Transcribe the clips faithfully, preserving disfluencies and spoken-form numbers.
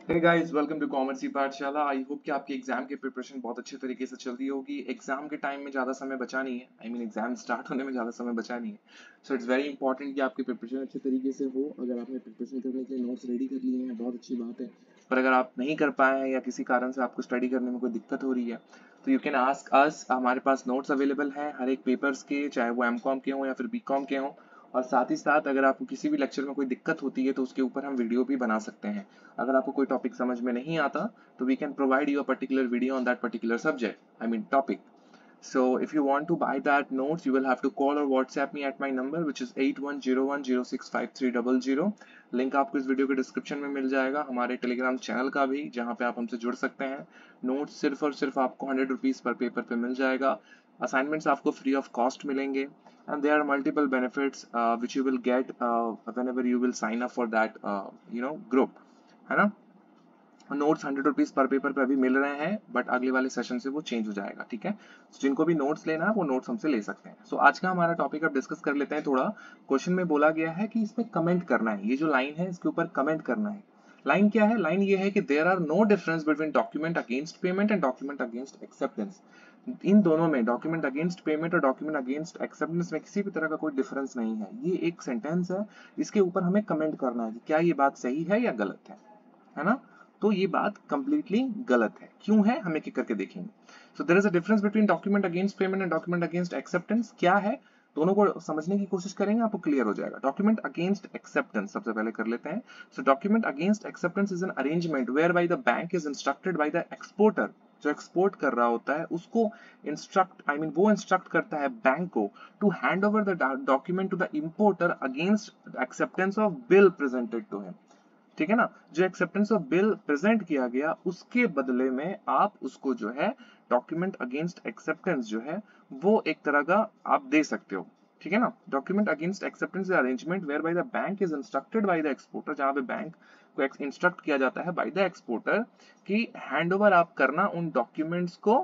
Hey guys, welcome to commerce Pathshala. I hope कि आपकी exam की प्रिपरेशन बहुत अच्छे तरीके से चल रही होगी। एग्जाम के टाइम में ज़्यादा समय बचा नहीं है। आई मीन एग्जाम स्टार्ट होने में ज़्यादा समय बचा नहीं है। सो इट्स वेरी इंपॉर्टेंट कि आपकी प्रिपरेशन अच्छे तरीके से हो। अगर आपने प्रिपरेशन करने के लिए नोट्स रेडी कर लिए हैं, बहुत अच्छी बात है। पर अगर आप नहीं कर पाए हैं या किसी कारण से आपको स्टडी करने में कोई दिक्कत हो रही है, तो यू कैन आस्क अस। हमारे पास नोट्स अवेलेबल हैं हर एक पेपर्स के, चाहे वो एम कॉम के हों या फिर बी कॉम के हों। और साथ ही साथ अगर आपको किसी भी लेक्चर में कोई दिक्कत होती है तो उसके ऊपर हम वीडियो भी बना सकते हैं। अगर आपको कोई टॉपिक समझ में नहीं आता तो we can provide you a particular video on that particular subject, I mean topic. So if you want to buy that notes, you will have to call or WhatsApp me at my number, which is eight one zero one zero six five three zero zero. Link आपको इस video के description में मिल जाएगा, हमारे Telegram channel का भी, जहाँ पे आप हमसे जुड़ सकते हैं। नोट्स सिर्फ और सिर्फ आपको हंड्रेड रुपीज़ पर पेपर पे मिल जाएगा। असाइनमेंट्स आपको फ्री ऑफ कॉस्ट मिलेंगे, and there are multiple benefits which you will get whenever you will sign up for that you know group, है ना। नोट्स हंड्रेड रुपीज पर पेपर पे अभी मिल रहे हैं, बट अगले वाले सेशन से वो चेंज हो जाएगा, ठीक है। so, जिनको भी नोट्स लेना है वो नोट्स हमसे ले सकते हैं। सो so, आज का हमारा टॉपिक अब डिस्कस कर लेते हैं थोड़ा। क्वेश्चन में बोला गया है कि इसमें कमेंट करना है, ये जो लाइन है इसके ऊपर कमेंट करना है। लाइन क्या है? लाइन ये है कि there are no difference between document against payment and document against acceptance. इन दोनों में, डॉक्यूमेंट अगेंस्ट पेमेंट और डॉक्यूमेंट अगेंस्ट एक्सेप्टेंस में किसी भी तरह का कोई डिफरेंस नहीं है। ये एक सेंटेंस है, इसके ऊपर हमें कमेंट करना है कि क्या ये बात सही है या गलत है, है ना। तो ये बात कंप्लीटली गलत है। क्यों है, हम एक एक करके देखेंगे। So there is a difference between document against payment and document against acceptance. क्या है, दोनों को समझने की कोशिश करेंगे, आपको क्लियर हो जाएगा। डॉक्यूमेंट अगेंस्ट एक्सेप्टेंस सबसे पहले कर लेते हैं। So document against acceptance is an arrangement whereby the bank is instructed by the exporter. जो एक्सपोर्ट कर रहा होता है उसको इंस्ट्रक्ट आई मीन वो इंस्ट्रक्ट करता है बैंक को to hand over the document to the importer against acceptance of bill presented to him. ठीक है ना। जो एक्सेप्टेंस ऑफ बिल प्रेजेंट किया गया उसके बदले में आप उसको जो है डॉक्यूमेंट अगेंस्ट एक्सेप्टेंस जो है वो एक तरह का आप दे सकते हो। ठीक है ना। Document against acceptance arrangement whereby the bank is instructed by the exporter, जहां पे बैंक को इंस्ट्रक्ट किया जाता है बाय द एक्सपोर्टर कि हैंड ओवर आप करना उन डॉक्यूमेंट्स को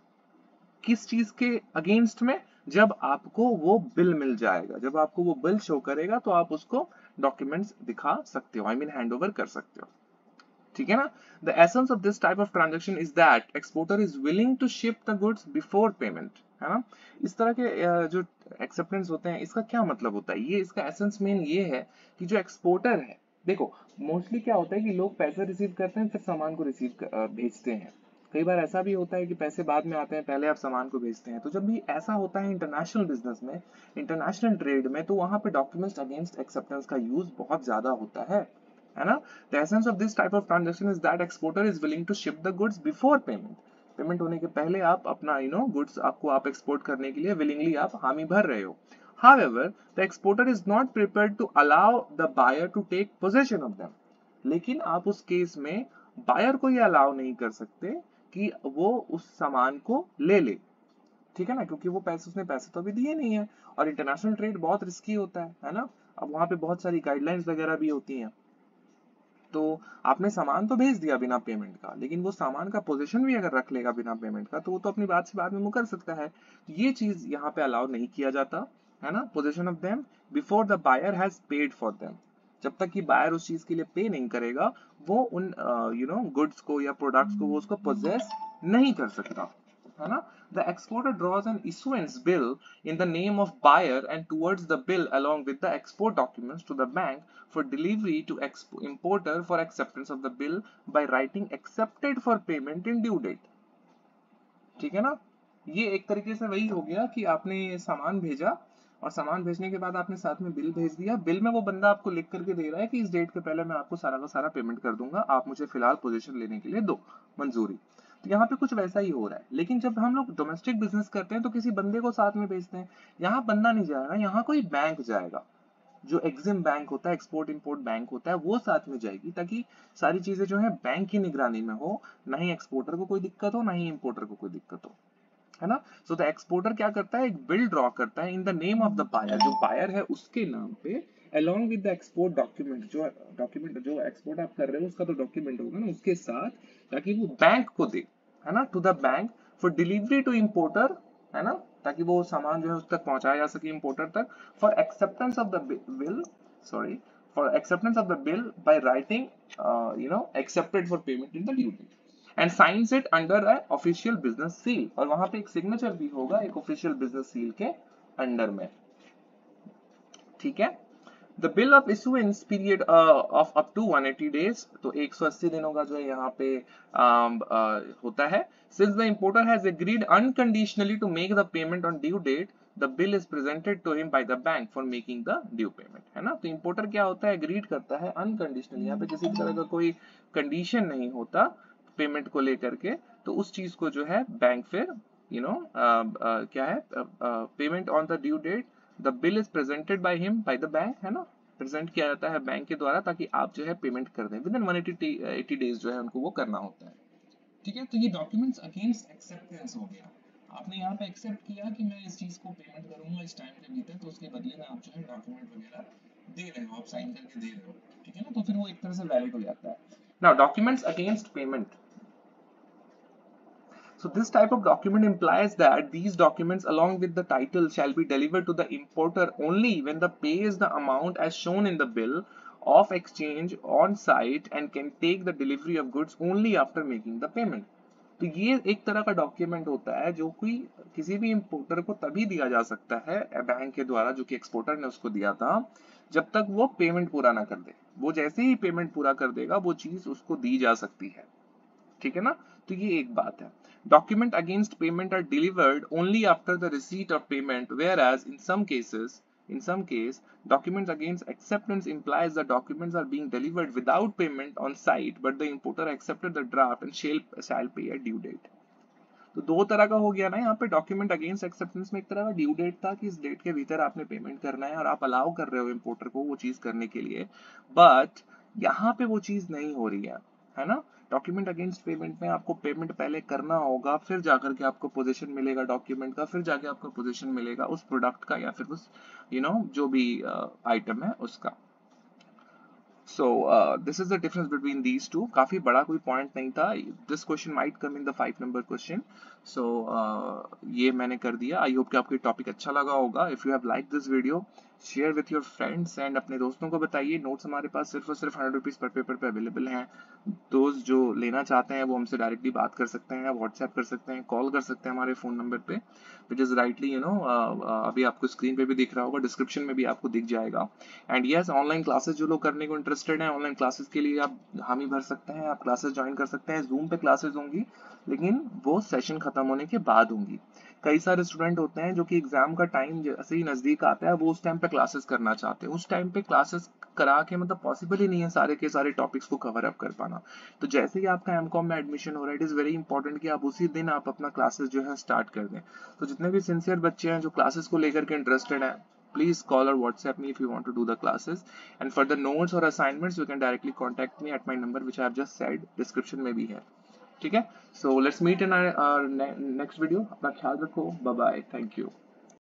किस चीज के अगेंस्ट में, जब आपको वो बिल मिल जाएगा, जब आपको वो बिल शो करेगा तो आप उसको डॉक्यूमेंट्स दिखा सकते हो, आई मीन हैंड ओवर कर सकते हो। ठीक है ना। The essence of this type of transaction is that exporter is willing to ship the goods before payment, है ना। इस तरह के अ, जो एक्सेप्टेंस होते हैं, इसका क्या मतलब होता है, ये इसका एसेंस मेन ये है कि जो एक्सपोर्टर है, देखो मोस्टली क्या होता है कि लोग पैसे रिसीव करते हैं फिर सामान को रिसीव भेजते हैं। कई बार ऐसा भी होता है कि पैसे बाद में आते हैं, पहले आप सामान को भेजते हैं। तो जब भी ऐसा होता है इंटरनेशनल बिजनेस में, इंटरनेशनल ट्रेड में, तो वहां पे डॉक्यूमेंट्स अगेंस्ट एक्सेप्टेंस का यूज बहुत ज्यादा होता है है ना। The essence of this type of transaction is that exporter is willing to ship the goods before payment. Payment होने के पहले आप अपना यू नो गुड्स आपको आप एक्सपोर्ट करने के लिए विलिंगली आप हामी भर रहे हो। However, the exporter is not prepared to allow the buyer to take possession of them. लेकिन आप उस केस में बायर को ये अलाउ नहीं कर सकते कि वो उस सामान को ले ले। ठीक है ना, क्योंकि वो पैसे उसने पैसे तो अभी दिए नहीं है, और इंटरनेशनल ट्रेड बहुत रिस्की होता है है ना। अब वहां पे बहुत सारी गाइडलाइंस वगैरह भी होती हैं। तो आपने सामान तो भेज दिया बिना पेमेंट का, लेकिन वो सामान का पोजीशन भी अगर रख लेगा बिना पेमेंट का, तो वो तो अपनी बात से बाद में मुकर सकता है। ये चीज यहाँ पे अलाउ नहीं किया जाता, है ना। Position of them before the buyer has paid for them. जब तक कि बायर उस चीज के लिए पे नहीं करेगा, वो उन यू नो गुड्स को या प्रोडक्ट्स को वो उसको पोजेस नहीं कर सकता, है ना। The exporter draws an issuance bill in the name of buyer and towards the bill along with the export documents to the bank for delivery to importer for acceptance of the bill by writing accepted for payment in due date. ठीक है ना। ये एक तरीके से वही हो गया कि आपने सामान भेजा और सामान भेजने के बाद आपने साथ में बिल भेज दिया। बिल में वो बंदा आपको लिख करके दे रहा है कि इस डेट के पहले मैं आपको सारा का सारा पेमेंट कर दूंगा, आप मुझे फिलहाल पोजीशन लेने के लिए दो मंजूरी। तो यहाँ पे कुछ वैसा ही हो रहा है। लेकिन जब हम लोग डोमेस्टिक बिजनेस करते हैं तो किसी बंदे को साथ में भेजते हैं। यहाँ बंदा नहीं जाएगा, यहाँ कोई बैंक जाएगा। जो एग्जिम बैंक होता है, एक्सपोर्ट इंपोर्ट बैंक होता है, वो साथ में जाएगी, ताकि सारी चीजें जो है बैंक की निगरानी में हो, ना ही एक्सपोर्टर को कोई दिक्कत हो, ना ही इंपोर्टर को कोई दिक्कत हो, है ना। सो द एक्सपोर्टर क्या करता है, एक बिल ड्रॉ करता है in the name of the buyer, जो बायर है उसके नाम पे, along with the export document, जो डॉक्यूमेंट जो एक्सपोर्ट आप कर रहे हो उसका तो डॉक्यूमेंट होगा ना उसके साथ, ताकि वो बैंक को दे, है ना, to the bank for delivery to importer, है ना, ताकि वो सामान जो है उस तक पहुंचाया जा सके इंपोर्टर तक, for acceptance of the bill, sorry, for acceptance of the bill by writing uh, you know accepted for payment in the due date and signs it under a official business seal, और वहां पे एक signature भी होगा एक official business seal के under में, ठीक है। The bill of issuance period uh, of up to one hundred eighty days, तो एक सौ अस्सी दिनों का जो है यहाँ पे um, uh, होता है। Since the importer has agreed unconditionally to make the payment on due date, the bill is presented to him by the bank for making the due payment, है ना। तो importer क्या होता है, agreed करता है unconditionally, यहाँ पे किसी तरह का कोई condition नहीं होता पेमेंट को लेकर के, तो उस चीज को जो है बैंक फिर यू नो क्या है payment on the due date the bill is presented by him by the bank, है ना, प्रेजेंट किया जाता है बैंक के द्वारा ताकि आप जो है पेमेंट कर दें within one eighty days जो है उनको वो करना होता है, ठीक है। तो ये डॉक्यूमेंट्स अगेंस्ट एक्सेप्टेंस हो गया, आपने यहाँ पे एक्सेप्ट किया कि मैं इस चीज को पेमेंट करूंगा इस टाइम के भीतर, तो उसके बदले में आप जो है डॉक्यूमेंट वगैरह दे रहे हो, आप साइन करके दे रहे हो, ठीक है ना, तो फिर वो एक तरह से वैलिड हो जाता है। Now documents against payment, so this type of document implies that these documents along with the title shall be delivered to the importer only when the pays the amount as shown in the bill of exchange on site and can take the delivery of goods only after making the payment। तो ये एक तरह का document होता है जो कोई किसी भी इंपोर्टर को तभी दिया जा सकता है बैंक के द्वारा जो कि एक्सपोर्टर ने उसको दिया था, जब तक वो पेमेंट पूरा ना कर दे। वो जैसे ही पेमेंट पूरा कर देगा वो चीज उसको दी जा सकती है, ठीक है ना। तो ये एक बात है। Document against payment are delivered only after the receipt of payment, whereas in some cases, in some case, documents against acceptance implies the documents are being delivered without payment on site, but the importer accepted the draft and shall shall pay at due date। तो दो तरह का हो गया ना यहाँ पे, document against acceptance में एक तरह का ड्यू डेट था कि इस डेट के भीतर आपने पेमेंट करना है और आप अलाउ कर रहे हो इंपोर्टर को वो चीज करने के लिए, बट यहाँ पे वो चीज नहीं हो रही है, है ना। डॉक्यूमेंट अगेंस्ट पेमेंट में आपको पेमेंट पहले करना होगा, फिर जाकर के आपको पोजीशन मिलेगा डॉक्यूमेंट का, फिर जाके आपको पोजीशन मिलेगा उस प्रोडक्ट का या फिर उस यू you नो know, जो भी आइटम uh, है उसका। So uh, this is the difference between these two। काफी बड़ा कोई पॉइंट नहीं था, this question might come in the five number question। So uh, ये मैंने कर दिया। आई होप कि आपको टॉपिक अच्छा लगा होगा। If you have liked this video, share with your friends and अपने दोस्तों को बताइए। नोट्स हमारे पास सिर्फ और सिर्फ हंड्रेड रुपीज पर पेपर पे अवेलेबल हैं। दोस्त जो लेना चाहते हैं वो हमसे डायरेक्टली बात कर सकते हैं, व्हाट्सएप कर सकते हैं, कॉल कर सकते हैं हमारे फोन नंबर पे, which is rightly you know अभी आपको स्क्रीन पे भी दिख रहा होगा, डिस्क्रिप्शन में भी आपको दिख जाएगा। एंड यस, ऑनलाइन क्लासेस जो लोग करने को इंटरेस्टेड हैं, ऑनलाइन क्लासेस के लिए आप हामी भर सकते हैं, आप क्लासेस ज्वाइन कर सकते हैं। जूम पे क्लासेस होंगी लेकिन वो सेशन खत्म होने के बाद होंगी। कई सारे स्टूडेंट होते हैं जो कि एग्जाम का टाइम जैसे ही नजदीक आता है वो उस टाइम पे क्लासेस करना चाहते हैं, उस टाइम पे क्लासेस करा के मतलब पॉसिबल ही नहीं है सारे के सारे टॉपिक्स को कवर अप कर पाना। तो जैसे ही आपका एम कॉम में एडमिशन हो रहा है, इट इज वेरी इंपॉर्टेंट कि आप उसी दिन आप अपना क्लासेस जो है स्टार्ट कर दें। तो जितने भी सिंसियर बच्चे हैं जो क्लासेस को लेकर के इंटरेस्टेड हैं, please call or WhatsApp me if you want to do the classes, and for the notes or assignments you can directly contact me at my number which I have just said, description में भी है, ठीक है। So let's meet in our, our next video। अपना ख्याल रखो, bye bye, thank you।